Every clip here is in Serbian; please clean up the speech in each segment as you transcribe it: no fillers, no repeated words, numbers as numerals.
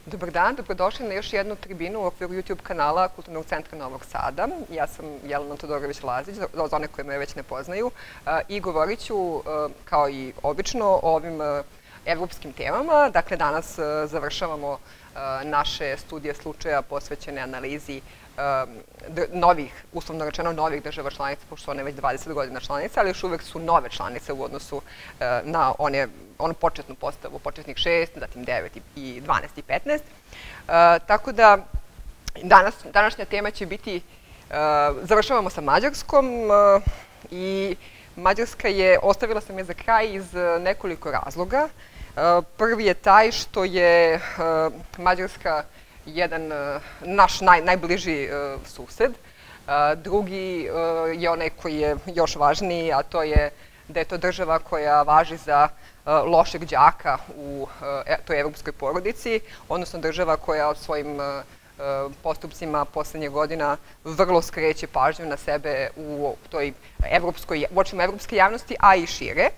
Dobar dan, dobrodošli na još jednu tribinu u okviru YouTube kanala Kulturnog centra Novog Sada. Ja sam Jelena Todorović-Lazić, za one koje me već ne poznaju, i govorit ću, kao i obično, o ovim evropskim temama. Dakle, danas završavamo naše studije slučaja posvećene analizi novih, uslovno rečeno novih država članica, pošto su one već 20 godina članice, ali još uvek su nove članice u odnosu na onu početnu postavu, početnih 6, zatim 9, i 12 i 15. Tako da današnja tema će biti, završavamo sa Mađarskom i Mađarska je, ostavila sam je za kraj iz nekoliko razloga. Prvi je taj što je Mađarska jedan naš najbliži sused. Drugi je onaj koji je još važniji, a to je da je to država koja važi za lošeg đaka u toj evropskoj porodici, odnosno država koja svojim postupcima poslednjih godina vrlo skreće pažnju na sebe u očima evropske javnosti, a i šire.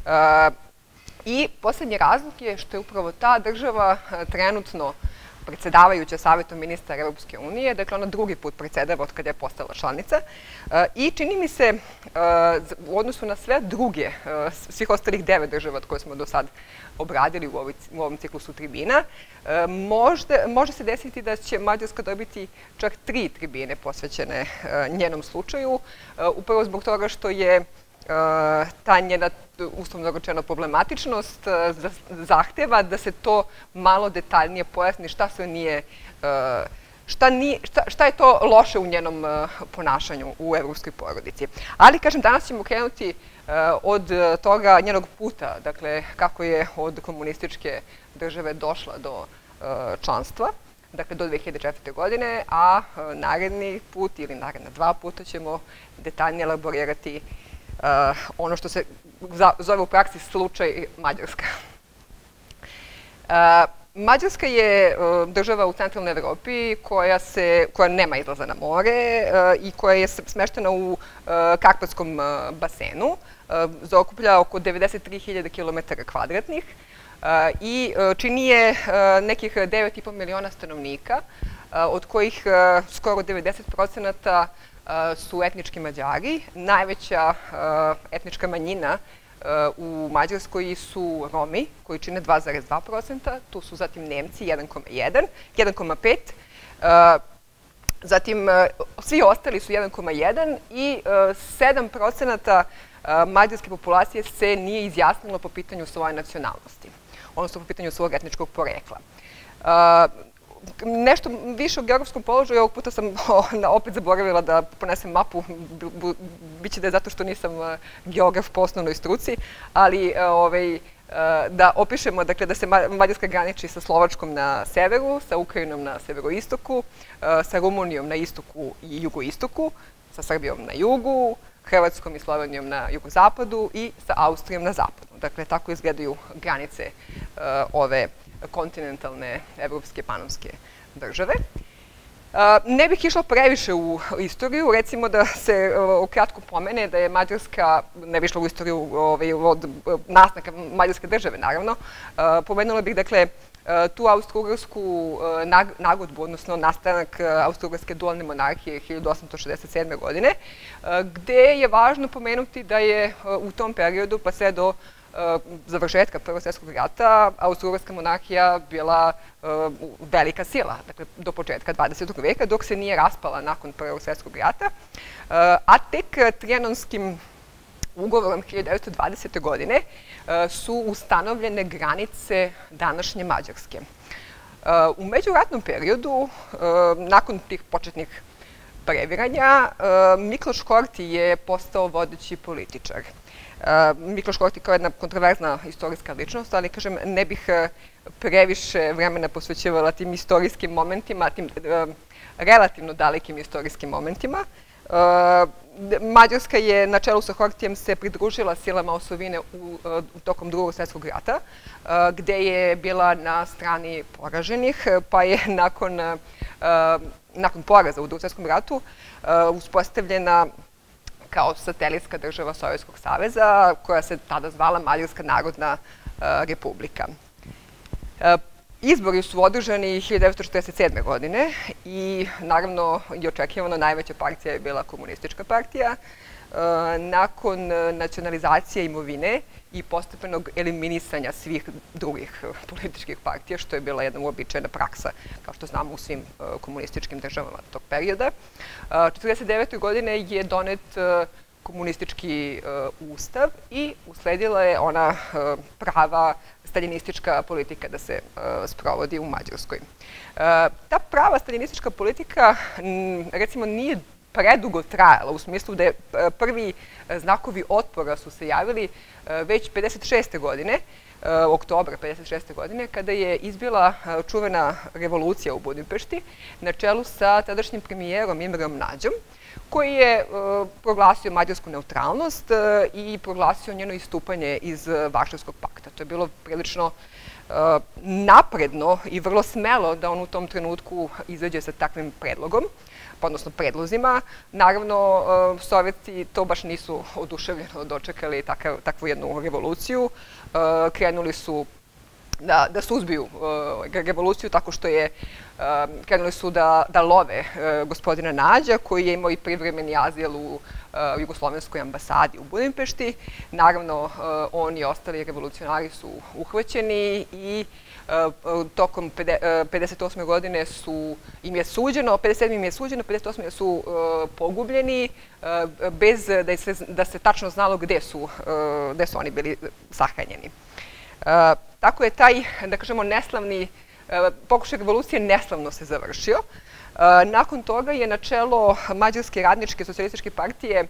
I poslednji razlog je što je upravo ta država trenutno predsedavajuća Savetom ministara Evropske unije, dakle ona drugi put predsedava od kada je postala članica i čini mi se u odnosu na sve druge, svih ostalih 9 država koje smo do sad obradili u ovom ciklusu tribina, može se desiti da će Mađarska dobiti čak 3 tribine posvećene njenom slučaju, upravo zbog toga što je ta njena, uslovno rečeno, problematičnost zahteva da se to malo detaljnije pojasni šta sve nije, šta je to loše u njenom ponašanju u evropskoj porodici. Ali, kažem, danas ćemo krenuti od toga njenog puta, dakle, kako je od komunističke države došla do članstva, dakle, do 2004. godine, a naredni put ili naredna 2 puta ćemo detaljnije elaborirati ono što se zove u praksi slučaj Mađarska. Mađarska je država u centralnoj Evropi koja nema izlaza na more i koja je smeštena u Karpatskom basenu, zaokuplja oko 93.000 km² i čini je nekih 9,5 miliona stanovnika, od kojih skoro 90% su etnički Mađari. Najveća etnička manjina u Mađarskoj su Romi, koji čine 2,2%, tu su zatim Nemci 1,5%, zatim svi ostali su 1,1% i 7% mađarske populacije se nije izjasnilo po pitanju svoje nacionalnosti, odnosno po pitanju svog etničkog porekla. Nešto više o geografskom položaju, ovog puta sam opet zaboravila da ponesem mapu, biće da je zato što nisam geograf po osnovnoj struci, ali da opišemo da se Mađarska graniči sa Slovačkom na severu, sa Ukrajinom na severoistoku, sa Rumunijom na istoku i jugoistoku, sa Srbijom na jugu, Hrvatskom i Slovenijom na jugozapadu i sa Austrijom na zapadu. Dakle, tako izgledaju granice ove kontinentalne evropske panonske države. Ne bih išla previše u istoriju, recimo da se kratko pomene da je Mađarska, ne bih išla u istoriju od nastanka Mađarske države, naravno, pomenula bih, dakle, tu austro-ugarsku nagodbu, odnosno nastanak austro-ugarske dualne monarhije 1867. godine, gde je važno pomenuti da je u tom periodu, pa sve do završetka Prvog svjetskog rata, austro-ugarska monarhija bila velika sila, dakle, do početka 20. veka, dok se nije raspala nakon Prvog svjetskog rata, a tek Trijanonskim ugovorom 1920. godine su ustanovljene granice današnje Mađarske. U međuratnom periodu, nakon tih početnih previranja, Mikloš Horthy je postao vodeći političar. Mikloš Horthy kao jedna kontroverzna istorijska ličnost, ali, kažem, ne bih previše vremena posvećivala tim istorijskim momentima, tim relativno dalekim istorijskim momentima. Mađarska je na čelu sa Horthyjem se pridružila silama osovine tokom Drugog svjetskog rata, gde je bila na strani poraženih, pa je nakon poraza u Drugom svjetskom ratu uspostavljena kao satelitska država Sovjetskog saveza, koja se tada zvala Mađarska narodna republika. Izbori su održani 1947. godine i naravno i očekivano najveća partija je bila komunistička partija. Nakon nacionalizacije imovine i postepenog eliminisanja svih drugih političkih partija, što je bila jedna uobičajena praksa, kao što znamo u svim komunističkim državama tog perioda. 1949. godine je donet komunistički ustav i usledila je ona prava staljinistička politika da se sprovodi u Mađarskoj. Ta prava staljinistička politika, recimo, nije predugo trajala, u smislu da je prvi znakovi otpora su se javili već 56. godine, oktobra 56. godine, kada je izbila čuvena revolucija u Budimpešti na čelu sa tadašnjim premijerom Imrem Nađom, koji je proglasio mađarsku neutralnost i proglasio njeno istupanje iz Varšavskog pakta. To je bilo prilično napredno i vrlo smelo da on u tom trenutku izađe sa takvim predlogom, odnosno predlozima. Naravno, Sovjeti to baš nisu oduševljeno dočekali takvu jednu revoluciju. Krenuli su da suzbiju revoluciju tako što krenuli su da love gospodina Nađa, koji je imao i privremeni azil u Jugoslovenskoj ambasadi u Budimpešti. Naravno, on i ostali revolucionari su uhvaćeni i tokom 58. godine im je suđeno, 57. im je suđeno, 58. su pogubljeni bez da se tačno znalo gde su oni bili sahranjeni. Tako je taj, da kažemo, neslavni pokušaj revolucije neslavno se završio. Nakon toga je na čelo Mađarske radničke socijalističke partije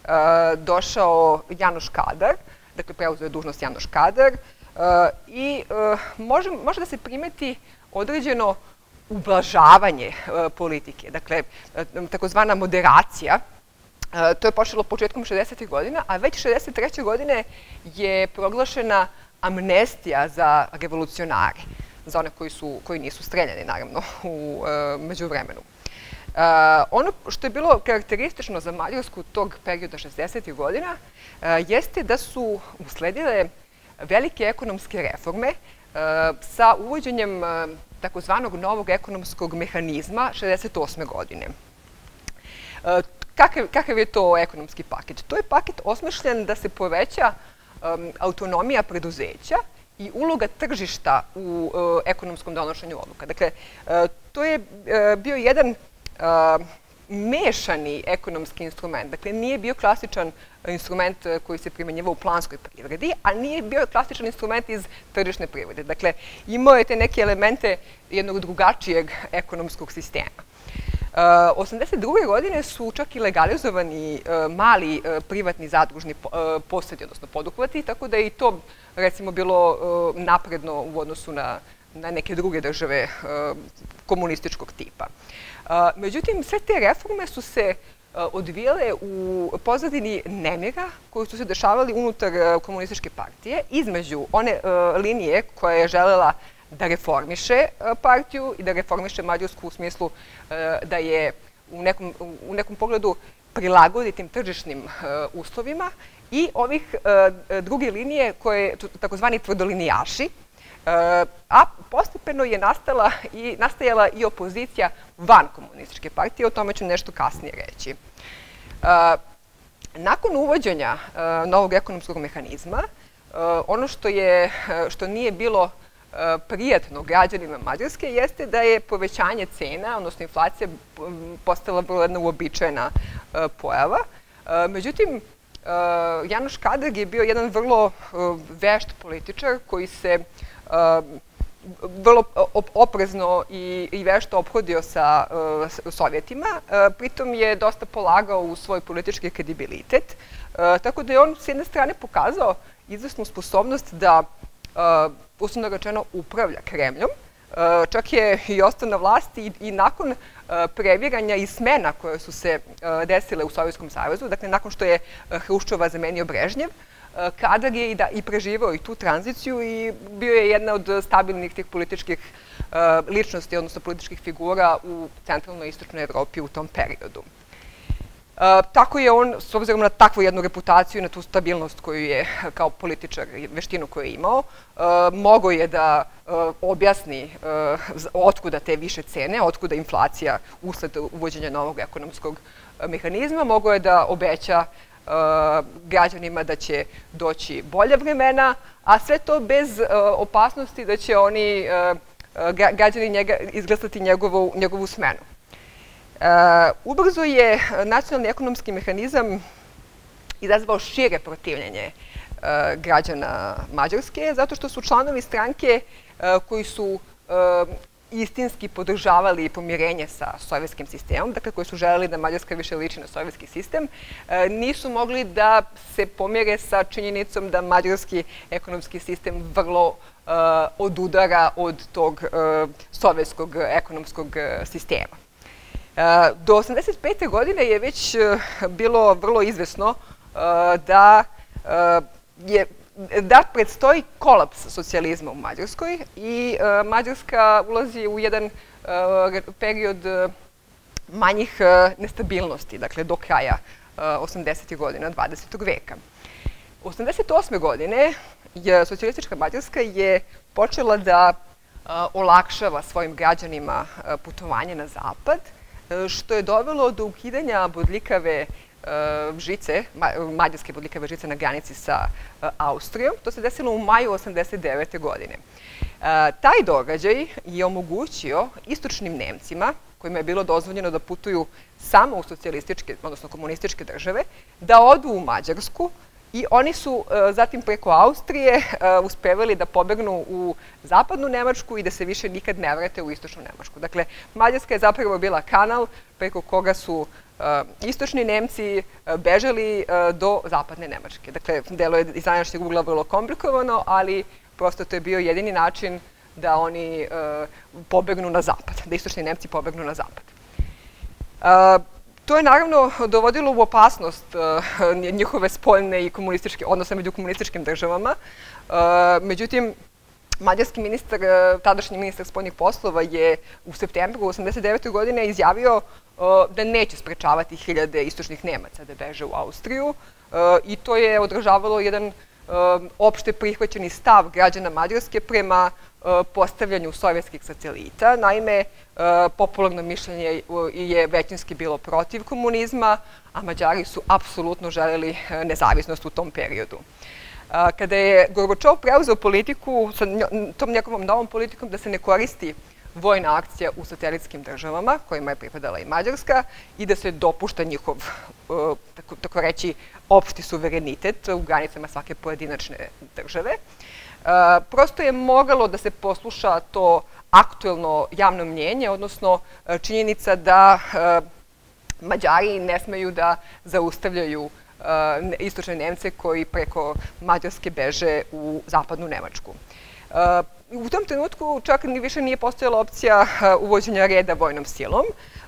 došao Janoš Kadar, dakle preuzeo je dužnost Janoš Kadar i može da se primeti određeno ublažavanje politike, dakle takozvana moderacija. To je počelo početkom 60. godina, a već 63. godine je proglašena amnestija za revolucionare, za one koji nisu streljani, naravno, u međuvremenu. Ono što je bilo karakteristično za Mađarsku tog perioda 60. godina jeste da su usledile velike ekonomske reforme sa uvođenjem takozvanog novog ekonomskog mehanizma 68. godine. Kakav je to ekonomski paket? To je paket osmišljen da se poveća autonomija preduzeća i uloga tržišta u ekonomskom donošenju odluka. Dakle, to je bio jedan mešani ekonomski instrument. Dakle, nije bio klasičan instrument koji se primenjivao u planskoj privredi, a nije bio klasičan instrument iz tržišne privrede. Dakle, imao je te neke elemente jednog drugačijeg ekonomskog sistema. 1982. godine su čak i legalizovani mali privatni zadružni posedi, odnosno poduhvati, tako da je i to, recimo, bilo napredno u odnosu na neke druge države komunističkog tipa. Međutim, sve te reforme su se odvijale u pozadini nemira koji su se dešavali unutar komunističke partije, između one linije koja je želela da reformiše partiju i da reformiše Mađarsku u smislu da je u nekom pogledu prilagodi tim tržišnim uslovima, i ovih druge linije koje takozvani tvrdolinijaši, a postepeno je nastajala i opozicija van komunističke partije, o tome ću nešto kasnije reći. Nakon uvođenja novog ekonomskog mehanizma, ono što nije bilo prijatno građanima Mađarske jeste da je povećanje cena, odnosno inflacija, postala vrlo jedna uobičajena pojava. Međutim, Janoš Kadar je bio jedan vrlo vešt političar koji se vrlo oprezno i vešto ophodio sa Sovjetima, pritom je dosta polagao u svoj politički kredibilitet, tako da je on s jedne strane pokazao izvesnu sposobnost da, uslovno rečeno, upravlja Kremljom. Čak je i ostao na vlasti i nakon previranja i smena koje su se desile u Sovjetskom savezu, dakle nakon što je Hruščova zamenio Brežnjev, Kadar je i preživao i tu tranziciju i bio je jedna od stabilnih tih političkih ličnosti, odnosno političkih figura u centralnoj i istočnoj Evropi u tom periodu. Tako je on, s obzirom na takvu jednu reputaciju i na tu stabilnost koju je kao političar i veštinu koju je imao, mogao je da objasni otkuda te više cene, otkuda inflacija usled uvođenja novog ekonomskog mehanizma, mogao je da obeća građanima da će doći bolja vremena, a sve to bez opasnosti da će oni građani izglasati njegovu smenu. Ubrzo je nacionalni ekonomski mehanizam izazvao šire protivljenje građana Mađarske, zato što su članovi stranke koji su istinski podržavali pomirenje sa sovjetskim sistemom, dakle koji su želeli da Mađarska više liči na sovjetski sistem, nisu mogli da se pomire sa činjenicom da mađarski ekonomski sistem vrlo odudara od tog sovjetskog ekonomskog sistema. Do 1985. godine je već bilo vrlo izvesno da predstoji kolaps socijalizma u Mađarskoj i Mađarska ulazi u jedan period manjih nestabilnosti, dakle do kraja 80. godina 20. veka. 1988. godine socijalistička Mađarska je počela da olakšava svojim građanima putovanje na zapad, što je dovelo do ukidanja bodljikave žice, mađarske bodljikave žice na granici sa Austrijom. To se desilo u maju 1989. godine. Taj događaj je omogućio istočnim Nemcima, kojima je bilo dozvoljeno da putuju samo u socijalističke, odnosno komunističke države, da odu u Mađarsku i oni su zatim preko Austrije uspevali da pobegnu u zapadnu Nemačku i da se više nikad ne vrate u istočnu Nemačku. Dakle, Mađarska je zapravo bila kanal preko koga su istočni Nemci bežali do zapadne Nemačke. Dakle, delo je iz današnjeg ugla vrlo komplikovano, ali prosto to je bio jedini način da oni pobegnu na zapad, da istočni Nemci pobegnu na zapad. To je naravno dovodilo u opasnost njihove spoljne i komunističke, odnosno među komunističkim državama. Međutim, mađarski ministar, tadašnji ministar spoljnih poslova je u septembru 1989. godine izjavio da neće sprečavati hiljade istočnih Nemaca da beže u Austriju i to je odražavalo jedan opšte prihvaćeni stav građana Mađarske prema postavljanju sovjetskih satelita. Naime, popularno mišljenje je većinski bilo protiv komunizma, a Mađari su apsolutno želeli nezavisnost u tom periodu. Kada je Gorbačov preuzeo politiku, sa tom njegovom novom politikom da se ne koristi vojna akcija u satelitskim državama, kojima je pripadala i Mađarska, i da se dopušta njihov, tako reći, opšti suverenitet u granicama svake pojedinačne države. Prosto je mogalo da se posluša to aktuelno javno mnjenje, odnosno činjenica da Mađari ne smeju da zaustavljaju istočne Nemce koji preko Mađarske beže u zapadnu Nemačku. U tom trenutku čak više nije postojala opcija uvođenja reda vojnom silom,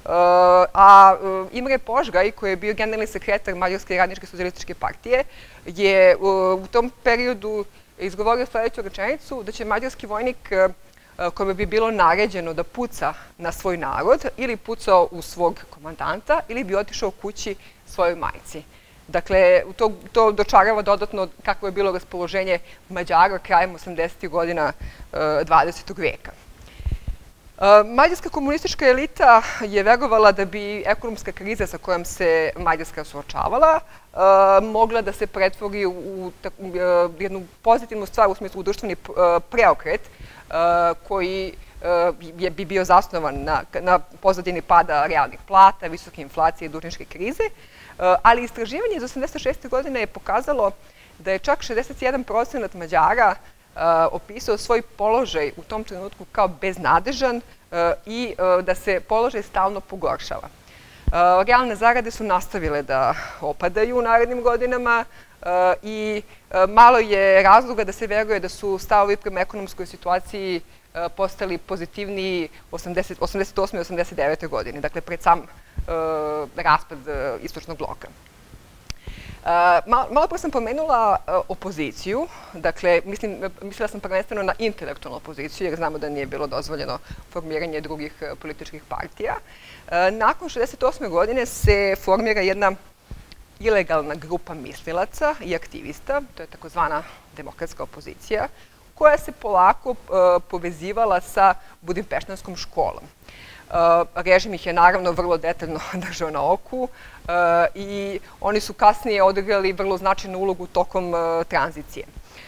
a Imre Požgaj, koji je bio generalni sekretar Mađarske radničke socijalističke partije, je u tom periodu izgovorio sledeću rečenicu da će mađarski vojnik kome bi bilo naređeno da puca na svoj narod ili pucao u svog komandanta ili bi otišao kući svojoj majci. Dakle, to dočarava dodatno kako je bilo raspoloženje Mađara krajem 80. godina 20. veka. Mađarska komunistička elita je verovala da bi ekonomska kriza sa kojom se Mađarska suočavala mogla da se pretvori u jednu pozitivnu stvar, u smislu društveni preokret koji bi bio zasnovan na pozadini pada realnih plata, visoke inflacije i dužničke krize, ali istraživanje iz 1986. godine je pokazalo da je čak 61% Mađara opisao svoj položaj u tom trenutku kao beznadežan i da se položaj stalno pogoršava. Realne zarade su nastavile da opadaju u narednim godinama i malo je razloga da se veruje da su stavovi prema ekonomskoj situaciji postali pozitivniji 88. i 89. godine, dakle pred sam raspad istočnog bloka. Malo pre sam pomenula opoziciju, dakle, mislila sam prvenstveno na intelektualnu opoziciju, jer znamo da nije bilo dozvoljeno formiranje drugih političkih partija. Nakon 1968. godine se formira jedna ilegalna grupa mislilaca i aktivista, to je takozvana demokratska opozicija, koja se polako povezivala sa Budimpeštanskom školom. Režim ih je naravno vrlo detaljno držao na oku i oni su kasnije odigrali vrlo značajnu ulogu tokom tranzicije.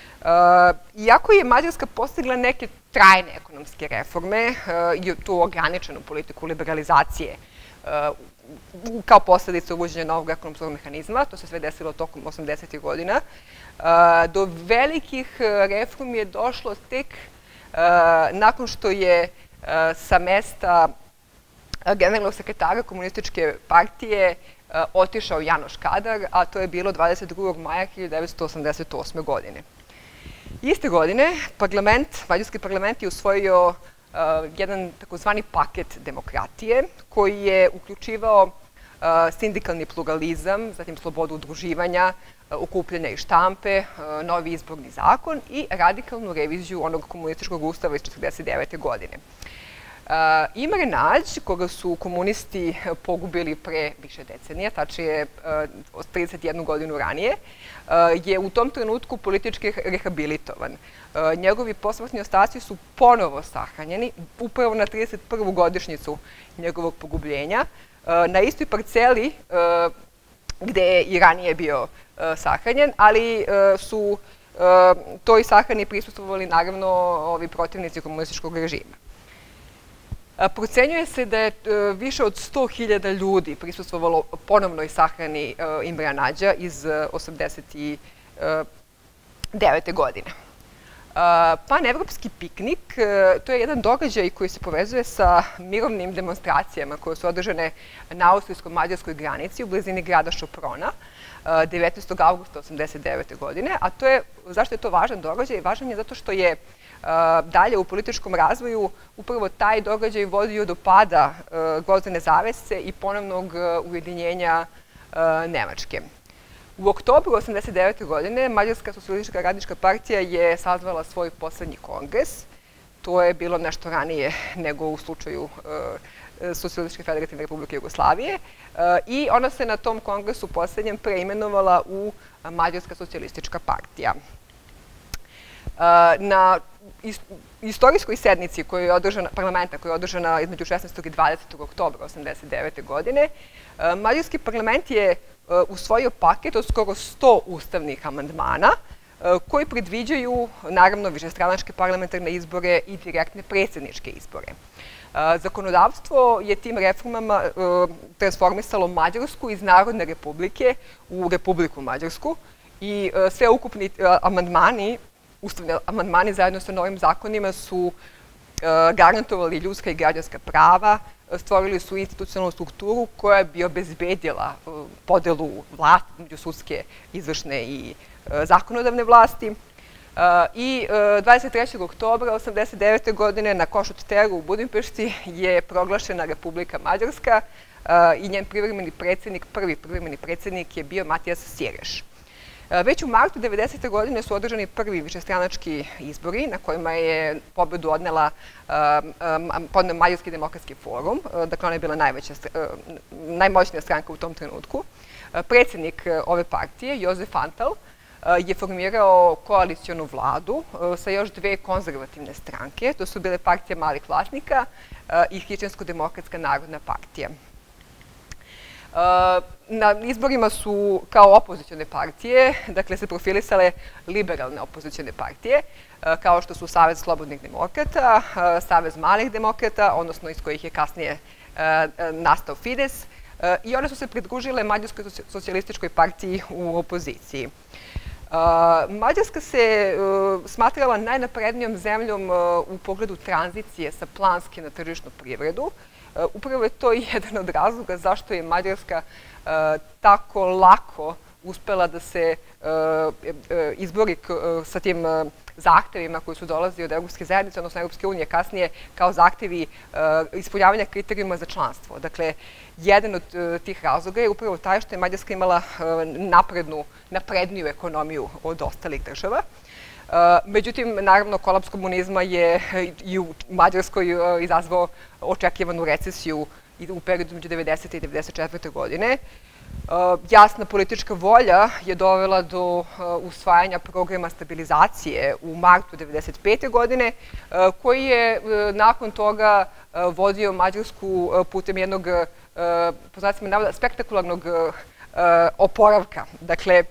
Iako je Mađarska postigla neke trajne ekonomske reforme i tu ograničenu politiku liberalizacije kao posledica uvođenja novog ekonomskog mehanizma, to se sve desilo tokom 80. godina, do velikih reformi je došlo tek nakon što je sa mesta generalnog sekretara komunističke partije otišao Janoš Kadar, a to je bilo 22. maja 1988. godine. Iste godine mađarski parlament je usvojio jedan takozvani paket demokratije koji je uključivao sindikalni pluralizam, zatim slobodu udruživanja, okupljanja i štampe, novi izborni zakon i radikalnu reviziju onog komunističkog ustava iz 1949. godine. Imre Nađ, koga su komunisti pogubili pre više decenija, tačnije 31 godinu ranije, je u tom trenutku politički rehabilitovan. Njegovi posmrtni ostaci su ponovo sahranjeni, upravo na 31. godišnjicu njegovog pogubljenja, na istoj parceli gde je i ranije bio sahranjen, ali su toj sahrani prisustvovali naravno ovi protivnici komunističkog režima. Procenjuje se da je više od 100.000 ljudi prisustvovalo ponovnoj sahrani Imrea Nađa iz 1989. godine. Panevropski piknik, to je jedan događaj koji se povezuje sa mirovnim demonstracijama koje su održane na austrijsko-mađarskoj granici u blizini grada Šoprona 19. augusta 1989. godine, a zašto je to važan događaj? Važan je zato što je dalje u političkom razvoju upravo taj događaj vodio do pada Gvozdene zavese i ponovnog ujedinjenja Nemačke. U oktobru 1989. godine Mađarska socijalistička radnička partija je sazvala svoj poslednji kongres. To je bilo nešto ranije nego u slučaju Socijalističke federativne republike Jugoslavije i ona se na tom kongresu poslednjem preimenovala u Mađarska socijalistička partija. Na istorijskoj sednici parlamenta koja je održana između 16. i 20. oktobra 1989. godine, Mađarski parlament je usvojio paket od skoro 100 ustavnih amandmana koji predviđaju, naravno, višestranačke parlamentarne izbore i direktne predsjedničke izbore. Zakonodavstvo je tim reformama transformisalo Mađarsku iz Narodne republike u Republiku Mađarsku i sve ukupni ustavni amandmani zajedno sa novim zakonima su garantovali ljudska i građanska prava, stvorili su institucionalnu strukturu koja bi obezbedila podelu vlasti među sudske, izvršne i zakonodavne vlasti. I 23. oktobra 1989. godine na Košut-Teru u Budimpešti je proglašena Republika Mađarska i njen prvi privremeni predsednik je bio Matijas Sireš. Već u martu 1990. godine su održani prvi višestranački izbori na kojima je pobedu podneo Mađarski demokratski forum. Dakle, ona je bila najmoćnija stranka u tom trenutku. Predsednik ove partije, Jozef Antal, je formirao koalicionu vladu sa još dve konzervativne stranke. To su bile Partija malih vlasnika i Hrišćansko-demokratska narodna partija. Na izborima su kao opozicione partije, dakle, se profilisale liberalne opozicione partije, kao što su Savez slobodnih demokrata, Savez malih demokrata, odnosno iz kojih je kasnije nastao Fides, i one su se pridružile Mađarskoj socijalističkoj partiji u opoziciji. Mađarska se smatrala najnaprednijom zemljom u pogledu tranzicije sa planske na tržišnu privredu. Upravo je to jedan od razloga zašto je Mađarska tako lako uspela da se izbori sa tim zahtevima koji su dolazili od Evropske zajednice, odnosno Evropske unije kasnije, kao zahtevi ispunjavanja kriterijuma za članstvo. Dakle, jedan od tih razloga je upravo taj što je Mađarska imala napredniju ekonomiju od ostalih država. Međutim, naravno, kolaps komunizma je i u Mađarskoj izazvao očekivanu recesiju u periodu među 90. i 94. godine. Jasna politička volja je dovela do usvajanja programa stabilizacije u martu 1995. godine, koji je nakon toga vodio Mađarsku putem jednog, po znacima navoda, spektakularnog oporavka. Dakle,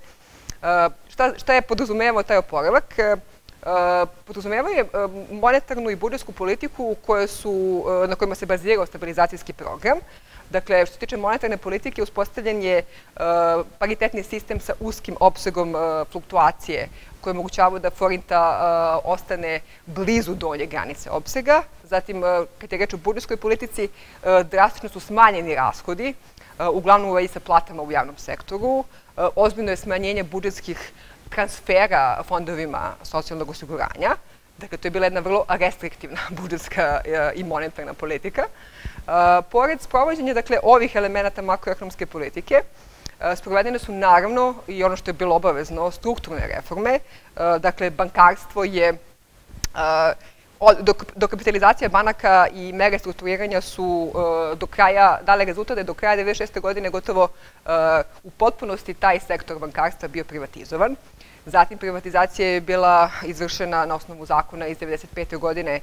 šta je podrazumevao taj oporavak? Podrazumevao je monetarnu i budžetsku politiku na kojima se bazirao stabilizacijski program. Dakle, što se tiče monetarne politike, uspostavljen je paritetni sistem sa uskim opsegom fluktuacije koji je omogućavao da forinta ostane blizu donje granice opsega. Zatim, kad je reč o budžetskoj politici, drastično su smanjeni rashodi, uglavnom u vezi sa platama u javnom sektoru. Ozbiljno je smanjenje budžetskih transfera fondovima socijalnog osiguranja. Dakle, to je bila jedna vrlo restriktivna budžetska i monetarna politika. Pored sprovođenja ovih elemenata makroekonomske politike, sprovedene su naravno i ono što je bilo obavezno, strukturne reforme. Dakle, bankarstvo je, dokapitalizacija banaka i mere strukturiranja su do kraja dale rezultat da je do kraja 1996. godine gotovo u potpunosti taj sektor bankarstva bio privatizovan. Zatim, privatizacija je bila izvršena na osnovu zakona iz 1995. godine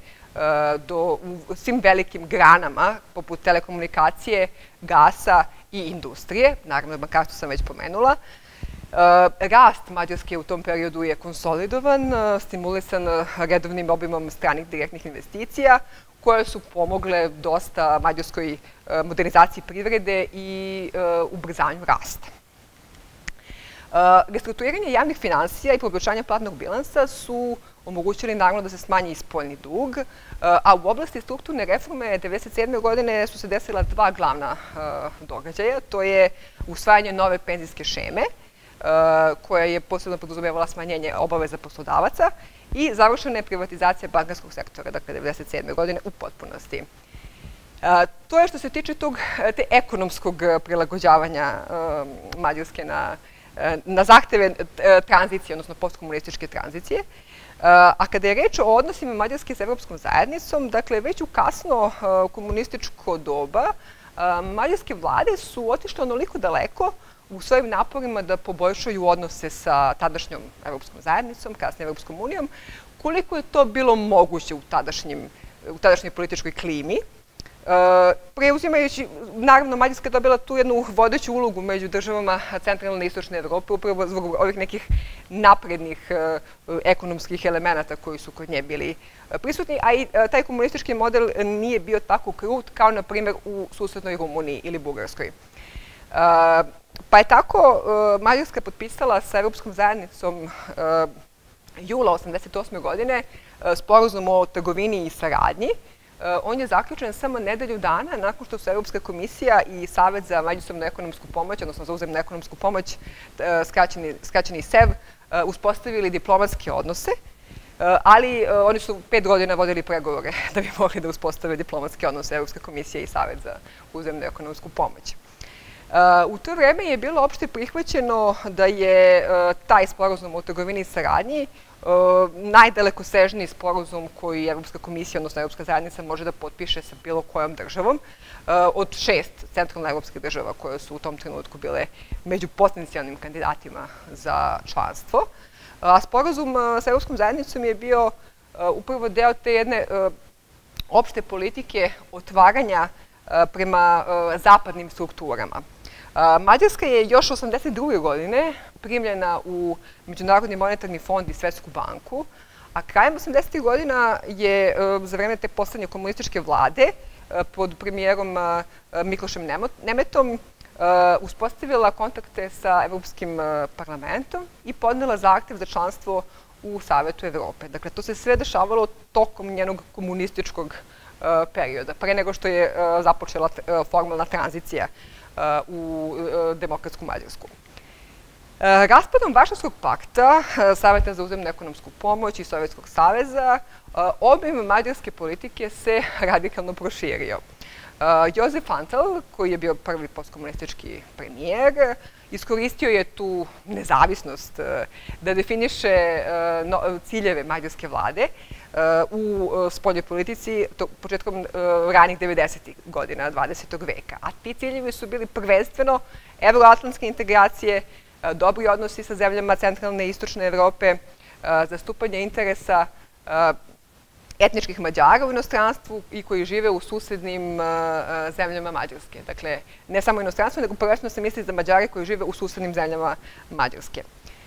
u svim velikim granama, poput telekomunikacije, gasa i industrije. Naravno, bankarstvo sam već pomenula. Rast Mađarske u tom periodu je konsolidovan, stimulisan redovnim obimom stranih direktnih investicija, koje su pomogle dosta mađarskoj modernizaciji privrede i ubrzanju rasta. Restrukturiranje javnih finansija i poboljšanje platnog bilansa su omogućili naravno da se smanji i spoljni dug, a u oblasti strukturne reforme 1997. godine su se desila dva glavna događaja. To je usvajanje nove penzijske šeme, koja je posebno podrazumevala smanjenje obaveza poslodavaca, i završena je privatizacija bankarskog sektora, dakle 1997. godine u potpunosti. To je što se tiče te ekonomskog prilagođavanja Mađarske na zahteve tranzicije, odnosno postkomunističke tranzicije. A kada je reč o odnosima Mađarske sa Evropskom zajednicom, dakle već u kasno komunističko doba, mađarske vlade su otišle onoliko daleko u svojim naporima da poboljšaju odnose sa tadašnjom Evropskom zajednicom, kasnije Evropskom unijom, koliko je to bilo moguće u tadašnjoj političkoj klimi. Preuzimajući, naravno, Mađarska je dobila tu jednu vodeću ulogu među državama centralne i istočne Evrope, upravo zbog ovih nekih naprednih ekonomskih elemenata koji su kod nje bili prisutni, a i taj komunistički model nije bio tako krut kao, na primjer, u susednoj Rumuniji ili Bugarskoj. Pa je tako Mađarska potpisala sa Evropskom zajednicom jula 1988. godine sporazum o trgovini i saradnji. On je zaključen samo nedelju dana nakon što su Evropska komisija i Savet za međusobnu ekonomsku pomoć, odnosno za uzajamnu ekonomsku pomoć, skraćeni SEV, uspostavili diplomatske odnose, ali oni su 5 godina vodili pregovore da bi mogli da uspostave diplomatske odnose Evropska komisija i Savet za uzajamnu ekonomsku pomoć. U to vreme je bilo opšte prihvaćeno da je taj sporazum o trgovini i saradnji najdalekosežniji sporazum koji Evropska komisija, odnosno Evropska zajednica, može da potpiše sa bilo kojom državom od 6 centralnoevropskih država koje su u tom trenutku bile među potencijalnim kandidatima za članstvo. Sporazum sa Evropskom zajednicom je bio upravo deo te jedne opšte politike otvaranja prema zapadnim strukturama. Mađarska je još 1982. godine primljena u Međunarodni monetarni fond i Svetsku banku, a krajem 80. godina je za vreme te poslednje komunističke vlade pod premijerom Miklošem Nemetom uspostavila kontakte sa Evropskim parlamentom i podnela zahtev za članstvo u Savetu Evrope. Dakle, to se sve dešavalo tokom njenog komunističkog perioda, pre nego što je započela formalna tranzicija u demokratsku Mađarsku. Raspadom Varšavskog pakta, Saveta za uzajamnu ekonomsku pomoć i Sovjetskog saveza, obim mađarske politike se radikalno proširio. Jozef Antall, koji je bio prvi postkomunistički premijer, iskoristio je tu nezavisnost da definiše ciljeve mađarske vlade u spoljnoj politici početkom ranih 90. godina 20. veka. A ti ciljevi su bili prvenstveno evroatlantske integracije, dobri odnosi sa zemljama centralne i istočne Evrope, zastupanje interesa etničkih Mađara u inostranstvu i koji žive u susednim zemljama Mađarske. Dakle, ne samo inostranstvo, nego prvenstveno se misli za Mađare koji žive u susednim zemljama Mađarske.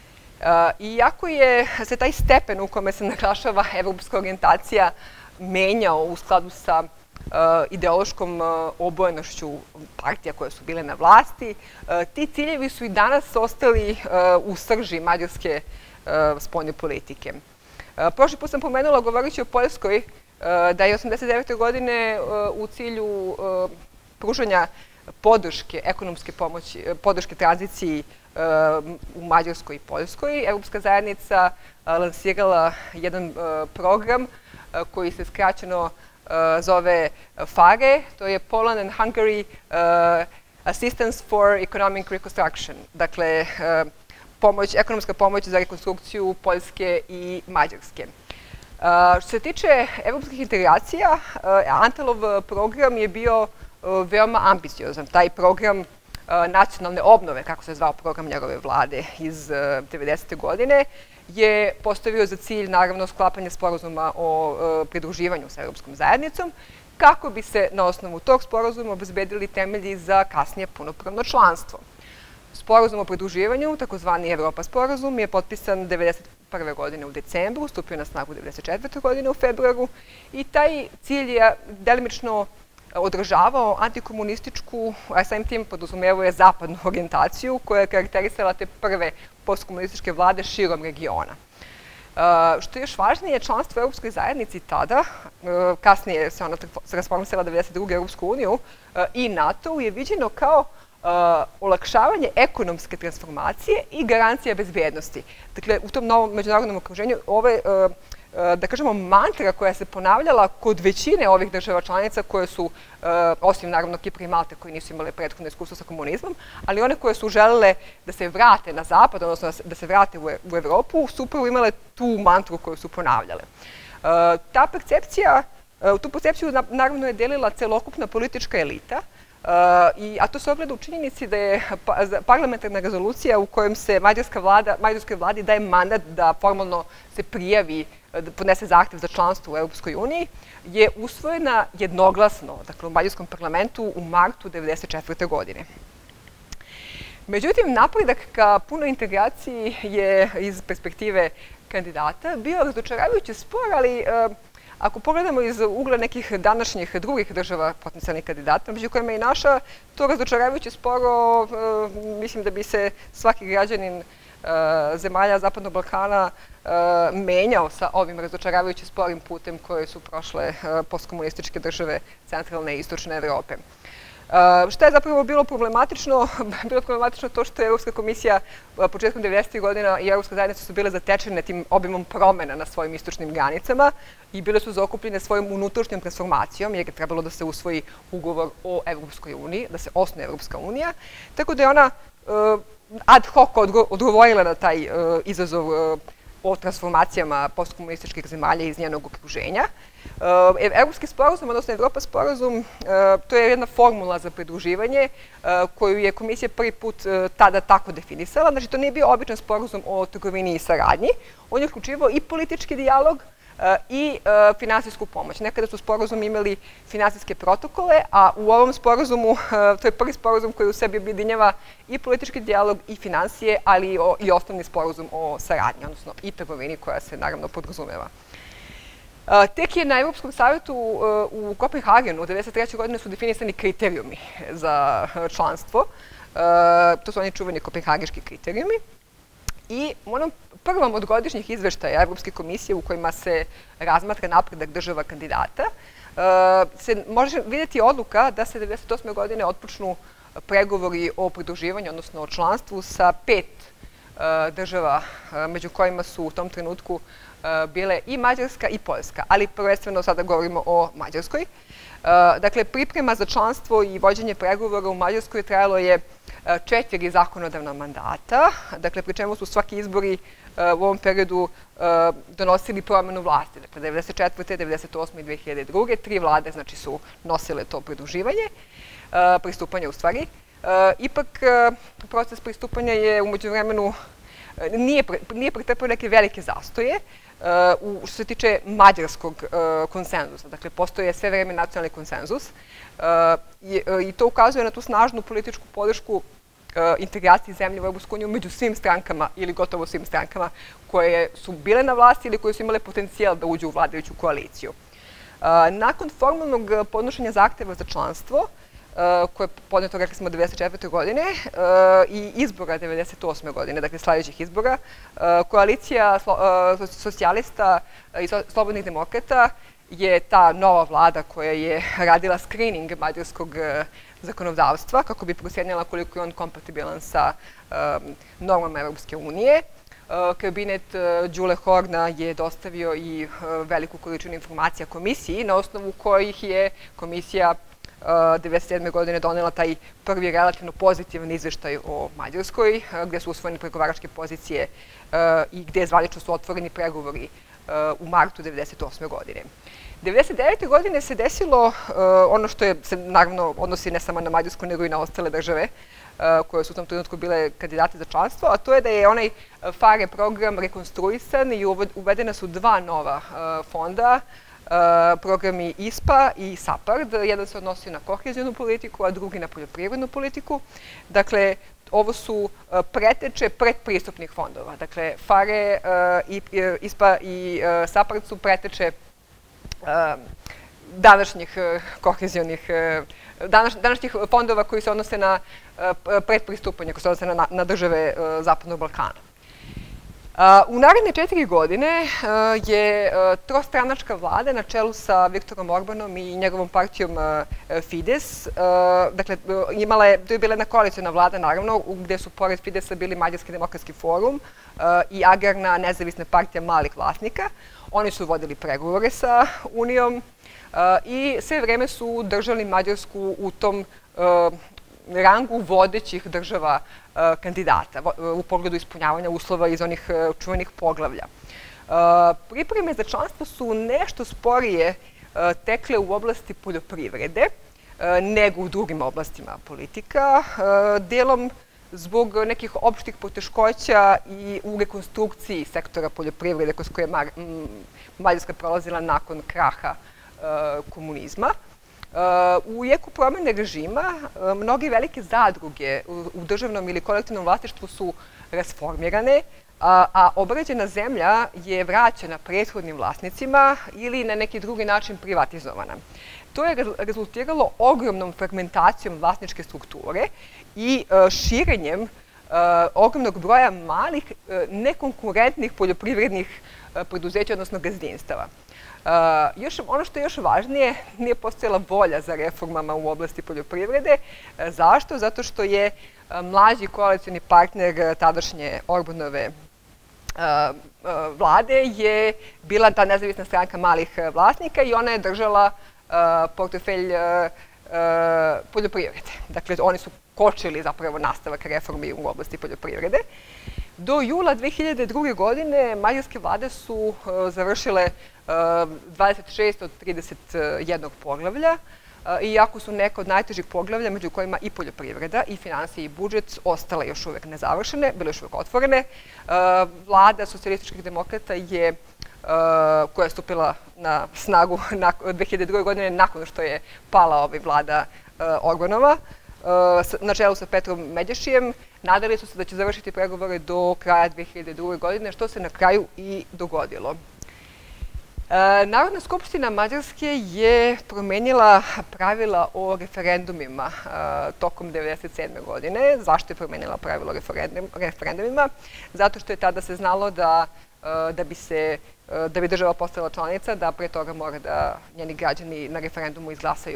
Iako je se taj stepen u kome se naglašava evropska orijentacija menjao u skladu sa ideološkom obojenošću partija koje su bile na vlasti, ti ciljevi su i danas ostali u srži mađarske spoljne politike. Prošli put sam pomenula, govoreći o Poljskoj, da je 1989. godine u cilju pružanja podrške, ekonomske pomoći, podrške tranziciji u Mađarskoj i Poljskoj, Evropska zajednica lansirala jedan program koji se skraćeno zove FARE, to je Poland and Hungary Assistance for Economic Reconstruction, dakle ekonomska pomoć za rekonstrukciju Poljske i Mađarske. Što se tiče evropskih integracija, Antallov program je bio veoma ambiciozan. Taj program nacionalne obnove, kako se zvao program njegove vlade iz 90. godine, je postavio za cilj, naravno, sklapanje sporazuma o pridruživanju sa Evropskom zajednicom, kako bi se na osnovu tog sporazuma obezbedili temelji za kasnije punopravno članstvo. Sporazum o pridruživanju, takozvani Evropa sporazum, je potpisan 1991. godine u decembru, stupio na snagu 1994. godine u februaru i taj cilj je delimično odražavao antikomunističku, a samim tim podrazumevao je zapadnu orijentaciju koja je karakterisala te prve postkomunističke vlade širom regiona. Što je još važnije, članstvo u Evropskoj zajednici tada, kasnije se ona transformisala 1992. u Evropsku uniju i NATO je viđeno kao olakšavanje ekonomske transformacije i garancija bezbednosti. Dakle, u tom novom međunarodnom okruženju ove, da kažemo, mantra koja se ponavljala kod većine ovih država članica koje su, osim naravno Kipra i Malte koji nisu imale prethodno iskustvo sa komunizmom, ali one koje su želele da se vrate na zapad, odnosno da se vrate u Evropu, su upravo imale tu mantru koju su ponavljale. Tu percepciju naravno je delila celokupna politička elita, a to se ogleda u činjenici da je parlamentarna rezolucija u kojom se mađarskoj vladi daje mandat da formalno se prijavi, da podnese zahtev za članstvo u Evropskoj uniji, je usvojena jednoglasno, dakle u mađarskom parlamentu u martu 1994. godine. Međutim, napredak ka punoj integraciji je iz perspektive kandidata bio razočaravajuće spor, ali ako pogledamo iz ugla nekih današnjih drugih država potencijalnih kandidata, među kojima je i naša, to razočaravajuće sporo, mislim da bi se svaki građanin zemalja Zapadnog Balkana menjao sa ovim razočaravajuće sporim putem koje su prošle postkomunističke države centralne i istočne Evrope. Šta je zapravo bilo problematično? Bilo je problematično to što je Evropska komisija početkom 90. godina i Evropska zajednica su bile zatečene tim obimom promena na svojim istočnim granicama i bile su zaokupljene svojom unutrašnjom transformacijom, jer je trebalo da se usvoji ugovor o Evropskoj uniji, da se osnuje Evropska unija, tako da je ona ad hoc odgovorila na taj izazov o transformacijama postkomunističkih zemalja iz njenog okruženja. Evropski sporazum, odnosno Evropa sporazum, to je jedna formula za pridruživanje koju je komisija prvi put tada tako definisala. Znači, to nije bio običan sporazum o trgovini i saradnji. On je uključivao i politički dijalog i finansijsku pomoć. Nekada su sporazum imali finansijske protokole, a u ovom sporazumu, to je prvi sporazum koji u sebi objedinjava i politički dijalog i finansije, ali i osnovni sporazum o saradnji, odnosno i trgovini koja se naravno podrazumeva. Tek je na Evropskom savjetu u Kopenhagenu u 1993. godine su definisani kriterijumi za članstvo. To su oni čuveni kopenhagenški kriterijumi. I u onom prvom od godišnjih izveštaja Evropske komisije u kojima se razmatra napredak država kandidata, se može vidjeti odluka da se 1998. godine otpočnu pregovori o pridruživanju, odnosno o članstvu sa 5 država, među kojima su u tom trenutku bile i Mađarska i Poljska, ali prvenstveno sada govorimo o Mađarskoj. Dakle, priprema za članstvo i vođenje pregovora u Mađarskoj trajalo je 4 zakonodavna mandata, dakle, pri čemu su svaki izbori u ovom periodu donosili promenu vlasti. Dakle, 1994., 1998. i 2002. 3 vlade, znači, su nosile to pristupanje u stvari. Ipak, proces pristupanja je umeđu vremenu nije pretrpeo neke velike zastoje što se tiče mađarskog konsenzusa. Dakle, postoje sve vreme nacionalni konsenzus i to ukazuje na tu snažnu političku podršku integraciji zemlje u Evropsku uniju među svim strankama ili gotovo svim strankama koje su bile na vlasti ili koje su imale potencijal da uđu u vladajuću koaliciju. Nakon formalnog podnošenja zahteva za članstvo, koje je podneto, rekli smo, 1994. godine i izbora 1998. godine, dakle sljedećih izbora, koalicija socijalista i slobodnih demokrata je ta nova vlada koja je radila screening mađarskog zakonodavstva kako bi procjenjala koliko je on kompatibilan sa normama Evropske unije. Kabinet Đule Horna je dostavio i veliku količinu informacija komisiji, na osnovu kojih je komisija 1997. godine donela taj prvi relativno pozitivan izveštaj o Mađarskoj, gde su usvojene pregovaračke pozicije i gde zvanično su otvoreni pregovori u martu 1998. godine. 1999. godine se desilo ono što se naravno odnosi ne samo na Mađarsku, nego i na ostale države koje su u tom trenutku bile kandidati za članstvo, a to je da je onaj FARE program rekonstruisan i uvedena su 2 nova fonda, programi ISPA i SAPARD. Jedan se odnosi na kohezionu politiku, a drugi na poljoprivrednu politiku. Dakle, ovo su preteče predpristupnih fondova. Dakle, FARE, ISPA i SAPARD su preteče današnjih kohezionih, današnjih fondova koji se odnose na predpristupanje, koji se odnose na države Zapadnog Balkana. U naredne 4 godine je trostranačka vlada na čelu sa Viktorom Orbanom i njegovom partijom Fides, dakle, to je bila jedna koalicijna vlada, naravno, gde su pored Fidesa bili Mađarski demokratski forum i agrarna nezavisna partija malih vlasnika. Oni su vodili pregovore sa Unijom i sve vreme su držali Mađarsku u tom rangu vodećih država kandidata u pogledu ispunjavanja uslova iz onih čuvenih poglavlja. Pripreme za članstvo su nešto sporije tekle u oblasti poljoprivrede nego u drugim oblastima politika, delom zbog nekih opštih poteškoća i u rekonstrukciji sektora poljoprivrede kroz koje je Mađarska prolazila nakon kraha komunizma. U jeku promene režima mnoge velike zadruge u državnom ili kolektivnom vlasništvu su rasformirane, a obrađena zemlja je vraćena prethodnim vlasnicima ili na neki drugi način privatizovana. To je rezultiralo ogromnom fragmentacijom vlasničke strukture i širenjem ogromnog broja malih, nekonkurentnih poljoprivrednih preduzeća, odnosno gazdinstava. Ono što je još važnije, nije postojala volja za reformama u oblasti poljoprivrede. Zašto? Zato što je mlađi koalicijni partner tadašnje Orbanove vlade je bila ta nezavisna stranka malih vlasnika i ona je držala portfelj poljoprivrede. Dakle, oni su kočili zapravo nastavak reformi u oblasti poljoprivrede. Do jula 2002. godine mađarske vlade su završile 26 od 31 poglavlja, iako su neka od najtežih poglavlja, među kojima i poljoprivreda, i finansije i budžet, ostale još uvek nezavršene, bile još uvek otvorene. Vlada socijalističkih demokrata koja je stupila na snagu 2002. godine nakon što je pala vlada Orbanova, na čelu sa Petrom Medješijem, nadali su se da će završiti pregovore do kraja 2002. godine, što se na kraju i dogodilo. Narodna skupština Mađarske je promenila pravila o referendumima tokom 1997. godine. Zašto je promenila pravila o referendumima? Zato što je tada se znalo da bi država postala članica, da pre toga mora da njeni građani na referendumu izglasaju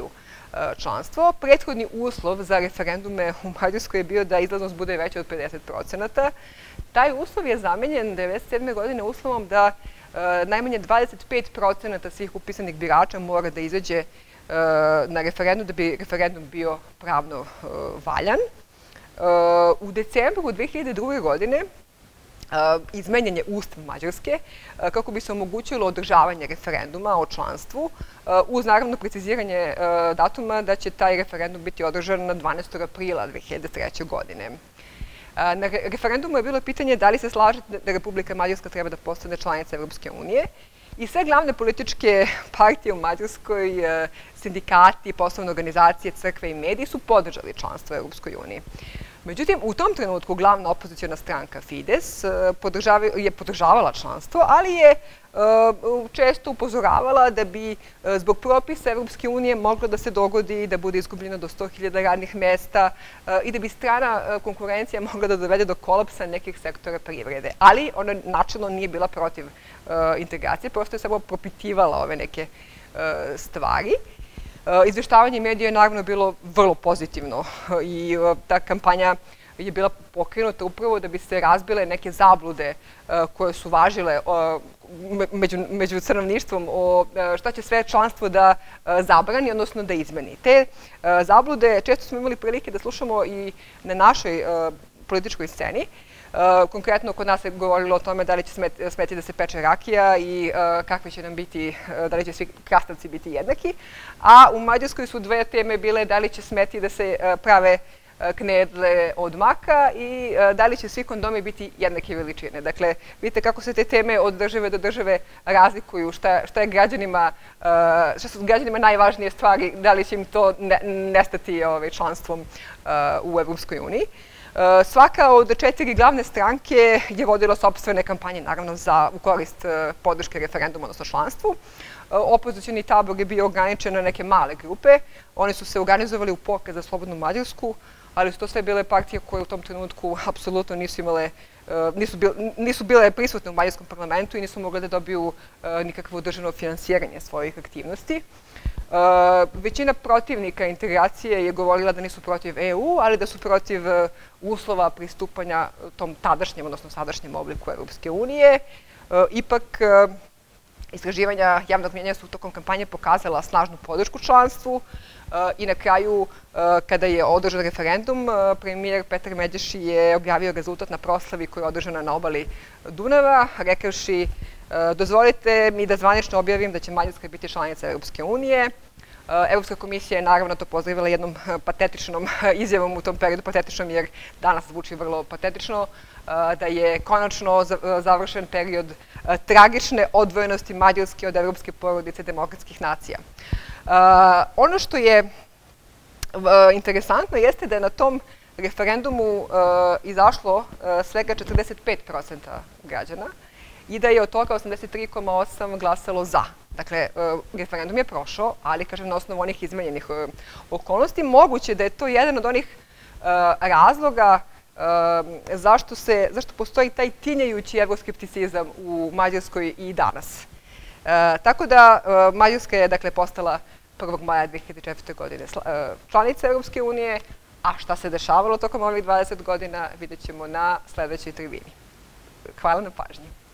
članstvo. Prethodni uslov za referendume u Mađarskoj je bio da izlaznost bude veća od 50%. Taj uslov je zamenjen 1997. godine uslovom da najmanje 25% svih upisanih birača mora da izađe na referendum da bi referendum bio pravno valjan. U decembru 2002. godine izmenjen je Ustav Mađarske kako bi se omogućilo održavanje referenduma o članstvu, uz naravno preciziranje datuma da će taj referendum biti održan na 12. aprila 2003. godine. Na referendumu je bilo pitanje da li se slažete da Republika Mađarska treba da postane članica Evropske unije i sve glavne političke partije u Mađarskoj, sindikati, poslovne organizacije, crkve i mediji su podržali članstvo u Evropskoj uniji. Međutim, u tom trenutku glavna opozicijona stranka Fides je podržavala članstvo, ali je često upozoravala da bi zbog propisa Evropske unije moglo da se dogodi da bude izgubljeno do 100.000 radnih mesta i da bi strana konkurencija mogla da dovede do kolapsa nekih sektora privrede. Ali ona načelno nije bila protiv integracije, prosto je samo propitivala ove neke stvari. Izveštavanje medija je naravno bilo vrlo pozitivno i ta kampanja je bila pokrenuta upravo da bi se razbile neke zablude koje su važile među stanovništvom o šta će sve članstvo da zabrani, odnosno da izmeni. Te zablude često smo imali prilike da slušamo i na našoj političkoj sceni. Konkretno, kod nas se govorilo o tome da li će smeti da se peče rakija i kakvi će nam biti, da li će svi krastavci biti jednaki. A u Mađarskoj su dve teme bile da li će smeti da se prave knedle od maka i da li će svi kondomi biti jednake veličine. Dakle, vidite kako se te teme od države do države razlikuju, šta su građanima najvažnije stvari, da li će im to nestati članstvom u Evropskoj uniji. Svaka od 4 glavne stranke je vodila sopstvene kampanje, naravno, u korist podrške referenduma, odnosno članstvu. Opozicioni tabor je bio ograničen na neke male grupe. Oni su se organizovali u Pokret za slobodnu Mađarsku, ali su to sve bile partije koje u tom trenutku apsolutno nisu bile prisutne u mađarskom parlamentu i nisu mogle da dobiju nikakvo državno finansiranje svojih aktivnosti. Većina protivnika integracije je govorila da nisu protiv EU, ali da su protiv uslova pristupanja tom tadašnjem, odnosno sadašnjem obliku Evropske unije. Ipak, istraživanja javnog mnjenja su tokom kampanje pokazala snažnu podršku članstvu i na kraju, kada je održan referendum, premijer Petar Medješi je objavio rezultat na proslavi koja je održana na obali Dunava, rekavši: dozvolite mi da zvanično objavim da će Mađarska biti članica Evropske unije. Evropska komisija je naravno to pozdravila jednom patetičnom izjavom u tom periodu, patetičnom jer danas zvuči vrlo patetično, da je konačno završen period tragične odvojenosti Mađarske od evropske porodice demokratskih nacija. Ono što je interesantno jeste da je na tom referendumu izašlo svega 45% građana i da je od toga 83,8% glasalo za. Dakle, referendum je prošao, ali, kažem, na osnovu onih izmenjenih okolnosti. Moguće da je to jedan od onih razloga zašto postoji taj tinjajući evroskepticizam u Mađarskoj i danas. Tako da, Mađarska je, dakle, postala 1. maja 2004. godine članica Evropske unije, a šta se dešavalo tokom ovih 20 godina vidjet ćemo na sledećoj tribini. Hvala na pažnji.